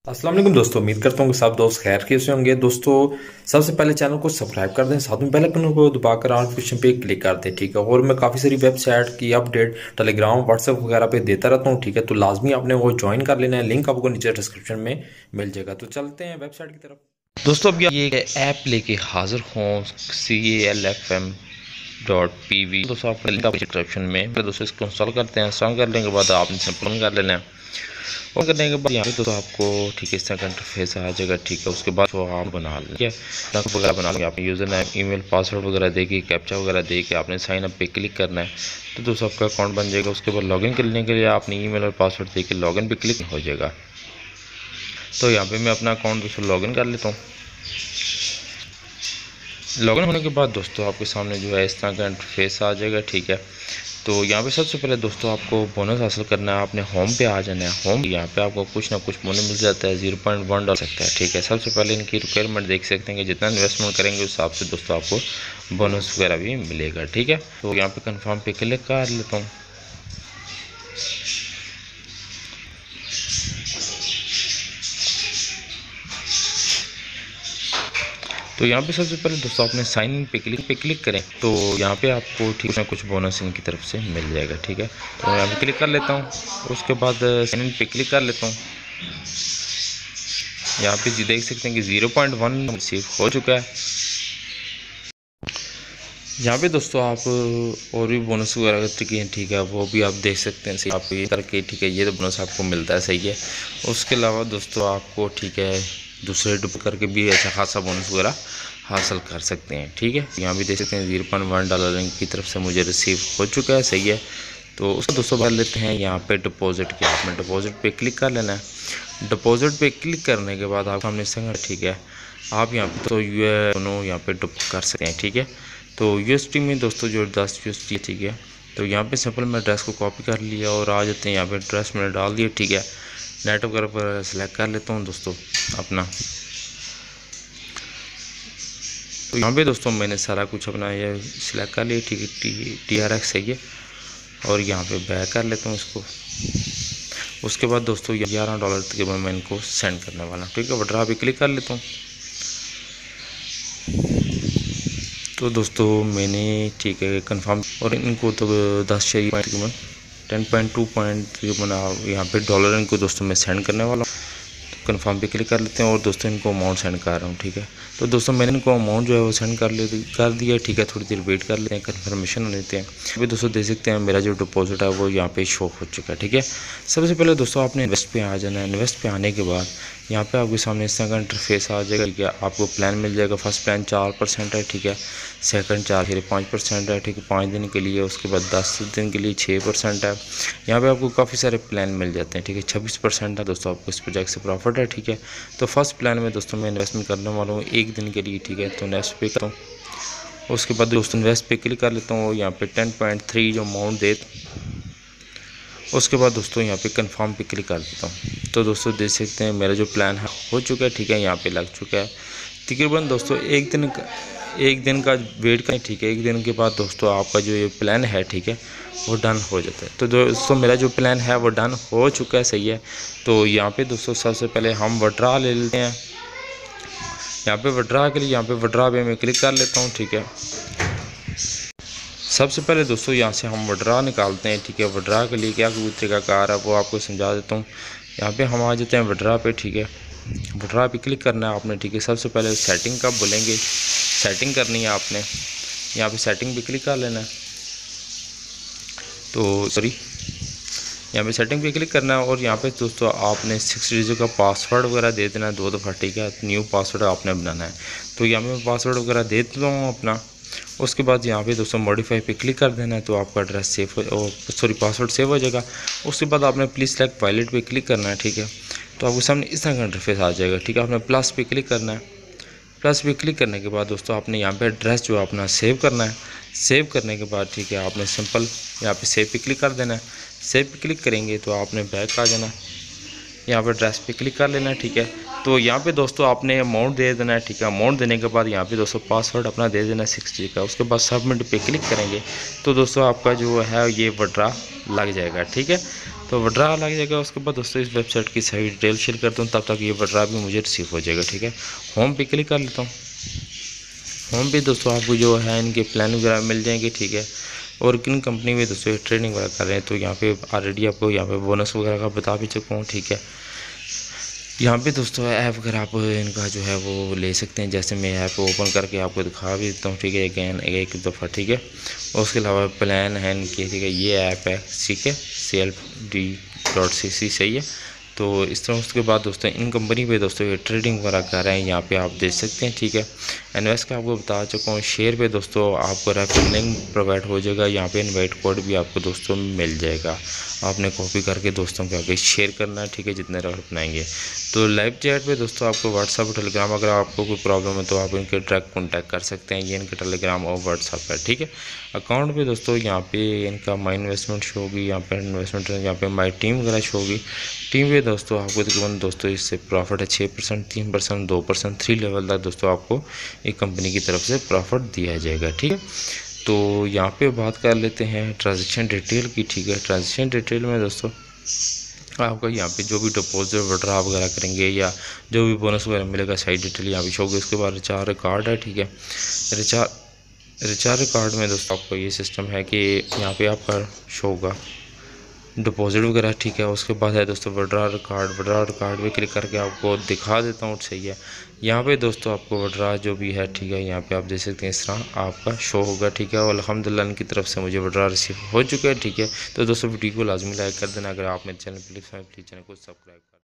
अस्सलाम वालेकुम दोस्तों, उम्मीद करता हूँ कि सब दोस्त खैर के से होंगे। दोस्तों सबसे पहले चैनल को सब्सक्राइब कर दें, साथ में बेल आइकन को दबाकर ऑल नोटिफिकेशन पे क्लिक कर दें, ठीक है। और मैं काफ़ी सारी वेबसाइट की अपडेट टेलीग्राम व्हाट्सएप वगैरह पे देता रहता हूँ, ठीक है। तो लाजमी आपने वो ज्वाइन कर लेना है, लिंक आपको नीचे डिस्क्रिप्शन में मिल जाएगा। तो चलते हैं वेबसाइट की तरफ। दोस्तों अभी ये ऐप लेके हाजिर हूँ, CALFM.PV। दोस्तों आपका लिंक आपको डिस्क्रिप्शन में। दोस्तों इसको इंस्टॉल करते हैं। इंस्टॉल करने के बाद आपने सिंपल कर लेना है। और करने के बाद यहाँ पे तो आपको ठीक है इस तरह का इंटरफेस आ जाएगा, ठीक है। उसके बाद वो आप बना लें, ठीक है। रंग वगैरह बना लेंगे, आपने यूज़र नेम ईमेल पासवर्ड वगैरह दे के कैप्चा वगैरह दे के आपने साइन अप पे क्लिक करना है। तो दोस्तों आपका अकाउंट बन जाएगा। उसके बाद लॉगिन करने के लिए आपने ईमेल और पासवर्ड दे के लॉगिन पे क्लिक हो जाएगा। तो यहाँ पे मैं अपना अकाउंट दोस्तों लॉगिन कर लेता हूँ। लॉगिन होने के बाद दोस्तों आपके सामने जो है इस तरह का इंटरफेस आ जाएगा, ठीक है। तो यहाँ पे सबसे पहले दोस्तों आपको बोनस हासिल करना है। आपने होम पे आ जाना है। होम यहाँ पे आपको कुछ ना कुछ बोनस मिल जाता है, $0.1 सकता है, ठीक है। सबसे पहले इनकी रिक्वायरमेंट देख सकते हैं कि जितना इन्वेस्टमेंट करेंगे उस हिसाब से दोस्तों आपको बोनस वगैरह भी मिलेगा, ठीक है। तो यहाँ पे कन्फर्म पे क्लिक कर लेता हूँ। तो यहाँ पे सबसे पहले दोस्तों आपने साइन इन पे क्लिक करें तो यहाँ पे आपको ठीक है कुछ बोनस इनकी तरफ से मिल जाएगा, ठीक है। तो मैं यहाँ पे क्लिक कर लेता हूँ। उसके बाद साइन इन पे क्लिक कर लेता हूँ। यहाँ पे जी देख सकते हैं कि 0.1 रिसीव हो चुका है। यहाँ पे दोस्तों आप और भी बोनस वगैरह ठीक है वो भी आप देख सकते हैं। आप ये करके ठीक है ये तो बोनस आपको मिलता है, सही है। उसके अलावा दोस्तों आपको ठीक है दूसरे डुप करके भी अच्छा खासा बोनस वगैरह हासिल कर सकते हैं, ठीक है। यहाँ भी देख सकते हैं $0.1 की तरफ से मुझे रिसीव हो चुका है, सही है। तो उसको दोस्तों कर लेते हैं यहाँ पे डिपॉजिट की। आपने डिपॉजिट पे क्लिक कर लेना है। डिपॉजिट पे क्लिक करने के बाद आप सामने संग ठीक है आप यहाँ पे तो दोनों यहाँ पे डिप कर सकते हैं, ठीक है। तो USD में दोस्तों जो 10 USD, ठीक है। तो यहाँ पे सिंपल मैं एड्रेस को कॉपी कर लिया और आ जाते हैं यहाँ पे एड्रेस मैंने डाल दिया, ठीक है। नेट वगैरह पर सिलेक्ट कर लेता हूँ दोस्तों अपना। तो यहाँ पे दोस्तों मैंने सारा कुछ अपना ये सिलेक्ट कर लिया, ठीक है। TRX सही है। और यहाँ पे बैक कर लेता हूँ इसको। उसके बाद दोस्तों $11 तकरीबन मैं इनको सेंड करने वाला हूँ, ठीक है। विड्रॉ पे क्लिक कर लेता हूँ। तो दोस्तों मैंने ठीक है कंफर्म और इनको तो 10 शेयर तकरीबन 10.2 तकरीबन यहाँ पे डॉलर इनको दोस्तों मैं सेंड करने वाला हूँ। कंफर्म पे क्लिक कर लेते हैं और दोस्तों इनको अमाउंट सेंड कर रहा हूँ, ठीक है। तो दोस्तों मैंने इनको अमाउंट जो है वो सेंड कर दिया, ठीक है। थोड़ी देर वेट कर लेते हैं, कन्फर्मेशन हो लेते हैं। अभी दोस्तों देख सकते हैं मेरा जो डिपॉजिट है वो यहाँ पे शो हो चुका है, ठीक है। सबसे पहले दोस्तों आपने इन्वेस्ट पे आ जाना है। इन्वेस्ट पे आने के बाद यहाँ पे आपके सामने इस तरह का इंटरफेस आ जाएगा, ठीक है। आपको प्लान मिल जाएगा। फर्स्ट प्लान 4% है, ठीक है। सेकंड 5% है, ठीक है, 5 दिन के लिए। उसके बाद 10 दिन के लिए 6% है। यहाँ पे आपको काफ़ी सारे प्लान मिल जाते हैं, ठीक है। 26% है दोस्तों आपको इस प्रोजेक्ट से प्रॉफिट है, ठीक है। तो फर्स्ट प्लान में दोस्तों मैं इन्वेस्टमेंट करने वाला हूँ 1 दिन के लिए, ठीक है। तो इन्वेस्ट पे करता हूँ। उसके बाद दोस्तों इन्वेस्ट पे क्लिक कर लेता हूँ। यहाँ पे 10.3 जो अमाउंट दे। उसके बाद दोस्तों यहाँ पे कंफर्म पे क्लिक कर देता हूँ। तो दोस्तों देख सकते हैं मेरा जो प्लान है हो चुका है, ठीक है। यहाँ पे लग चुका है तकरीबन दोस्तों एक दिन का वेट करें, ठीक है। 1 दिन के बाद दोस्तों आपका जो ये प्लान है, ठीक है, वो डन हो जाता है। तो दोस्तों मेरा जो प्लान है वो डन हो चुका है, सही है। तो यहाँ पे दोस्तों सबसे पहले हम विड्रॉ ले लेते हैं। यहाँ पे विड्रॉ के लिए यहाँ पे विड्रॉ पे मैं क्लिक कर लेता हूँ, ठीक है। सबसे पहले दोस्तों यहाँ से हम विड्रॉ निकालते हैं, ठीक है। विड्रॉ के लिए क्या तरीका कार है वो आपको समझा देता हूँ। यहाँ पे हम आ जाते हैं विड्रॉ पे, ठीक है। विड्रॉ पे क्लिक करना है आपने, ठीक है। सबसे पहले सेटिंग कब बोलेंगे, सेटिंग करनी है आपने। यहाँ पे सेटिंग पे क्लिक कर लेना है। तो सॉरी यहाँ पे सेटिंग पे क्लिक करना है और यहाँ पे दोस्तों आपने 6 डिजिट का पासवर्ड वगैरह दे देना है 2 दफ़ा, ठीक है। न्यू पासवर्ड आपने बनाना है। तो यहाँ पे मैं पासवर्ड वगैरह दे देता हूँ अपना। उसके बाद यहाँ पे दोस्तों मॉडिफाई पे क्लिक कर देना है। तो आपका एड्रेस सेव पासवर्ड सेव हो जाएगा। उसके बाद आपने प्लीज़ सेलेक्ट वॉलेट पे क्लिक करना है, ठीक है। तो आपके सामने इस तरह का इंटरफेस आ जाएगा, ठीक है। आपने प्लस पे क्लिक करना है। प्लस पे क्लिक करने के बाद दोस्तों आपने यहाँ पे एड्रेस जो है अपना सेव करना है। सेव करने के बाद ठीक है आपने सिंपल यहाँ पे सेव पे क्लिक कर देना है। सेव पे क्लिक करेंगे तो आपने बैक आ जाना, यहाँ पे एड्रेस पे क्लिक कर लेना है, ठीक है। तो यहाँ पे दोस्तों आपने अमाउंट दे देना है, ठीक है। अमाउंट देने के बाद यहाँ पे दोस्तों पासवर्ड अपना दे देना है 6 का। उसके बाद सबमिट पे क्लिक करेंगे तो दोस्तों आपका जो है ये विड्रॉ लग जाएगा, ठीक है। तो विड्रा लग जाएगा। उसके बाद दोस्तों इस वेबसाइट की सारी डिटेल शेयर करता हूँ, तब तक ये विड्रा भी मुझे रिसीव हो जाएगा। ठीक है, होम पे क्लिक कर लेता हूँ। होम पे दोस्तों आपको जो है इनके प्लान वगैरह मिल जाएंगे। ठीक है, और किन कंपनी में दोस्तों ट्रेडिंग वगैरह कर रहे हैं, तो यहाँ पे ऑलरेडी आपको यहाँ पे बोनस वगैरह का बता भी चुका हूँ। ठीक है, यहाँ पे दोस्तों ऐप वगैरह आप इनका जो है वो ले सकते हैं। जैसे मैं ऐप ओपन करके आपको दिखा भी देता हूँ। ठीक है, एक दफ़ा। ठीक है, और उसके अलावा प्लान है इनके। ठीक है, ये ऐप है। ठीक है, selfd.cc सही है। तो इस तरह उसके बाद दोस्तों इन कंपनी पे दोस्तों ये ट्रेडिंग वगैरह कर रहे हैं, यहाँ पे आप देख सकते हैं। ठीक है, इन्वेस्ट का आपको बता चुका हूँ। शेयर पे दोस्तों आपको रेफरल लिंक प्रोवाइड हो जाएगा, यहाँ पे इनवाइट कोड भी आपको दोस्तों मिल जाएगा। आपने कॉपी करके दोस्तों के आगे शेयर करना है। ठीक है, जितने रेफर बनाएंगे। तो लाइव चैट पे दोस्तों आपको व्हाट्सअप और टेलीग्राम, अगर आपको कोई प्रॉब्लम है तो आप इनके डायरेक्ट कॉन्टैक्ट कर सकते हैं। ये इनके टेलीग्राम और व्हाट्सअप है। ठीक है, अकाउंट पे दोस्तों यहाँ पे इनका माई इन्वेस्टमेंट शो होगी, यहाँ पे इन्वेस्टमेंट, यहाँ पे माई टीम वगैरह शो होगी। टीम पे दोस्तों आपको तकरीबन दोस्तों इससे प्रॉफिट है 6%, 3%, 2%, 3 लेवल तक दोस्तों आपको एक कंपनी की तरफ से प्रॉफिट दिया जाएगा। ठीक है, तो यहाँ पे बात कर लेते हैं ट्रांजेक्शन डिटेल की। ठीक है, ट्रांजेक्शन डिटेल में दोस्तों आपका यहाँ पे जो भी डिपॉजिट विड्रॉ वगैरह करेंगे या जो भी बोनस वगैरह मिलेगा सारी डिटेल यहाँ पे शो होगी। उसके बाद रिचार्ज कार्ड है। ठीक है, रिचार्ज कार्ड में दोस्तों आपको ये सिस्टम है कि यहाँ पे आपका शो होगा डिपॉजिट वगैरह। ठीक है, उसके बाद है दोस्तों विड्रॉ कार्ड पे क्लिक करके आपको दिखा देता हूँ। सही है, यहाँ पे दोस्तों आपको विड्रॉ जो भी है, ठीक है, यहाँ पे आप देख सकते हैं इस तरह आपका शो होगा। ठीक है, और अल्हम्दुलिल्लाह इनकी तरफ से मुझे विड्रॉ रिसीव हो चुका है। ठीक है, तो दोस्तों वीडियो को लाजमी लाइक कर देना। अगर आप मेरे चैनल प्लीज़ चैनल को सब्सक्राइब कर